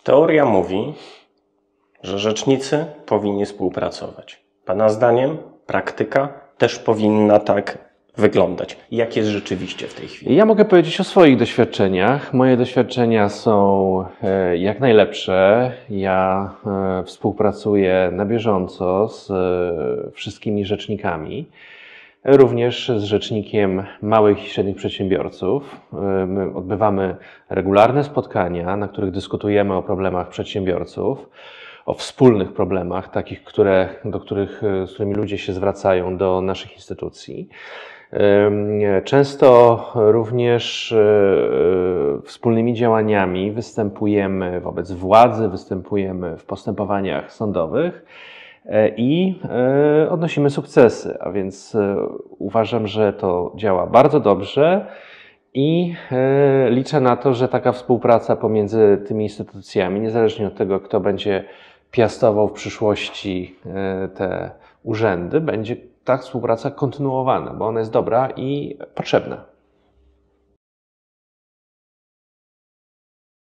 Teoria mówi, że rzecznicy powinni współpracować. Pana zdaniem praktyka też powinna tak wyglądać. Jak jest rzeczywiście w tej chwili? Ja mogę powiedzieć o swoich doświadczeniach. Moje doświadczenia są jak najlepsze. Ja współpracuję na bieżąco z wszystkimi rzecznikami, również z rzecznikiem małych i średnich przedsiębiorców. My odbywamy regularne spotkania, na których dyskutujemy o problemach przedsiębiorców, o wspólnych problemach, takich, z którymi ludzie się zwracają do naszych instytucji. Często również wspólnymi działaniami występujemy wobec władzy, występujemy w postępowaniach sądowych i odnosimy sukcesy, a więc uważam, że to działa bardzo dobrze i liczę na to, że taka współpraca pomiędzy tymi instytucjami, niezależnie od tego, kto będzie piastował w przyszłości te urzędy, będzie ta współpraca kontynuowana, bo ona jest dobra i potrzebna.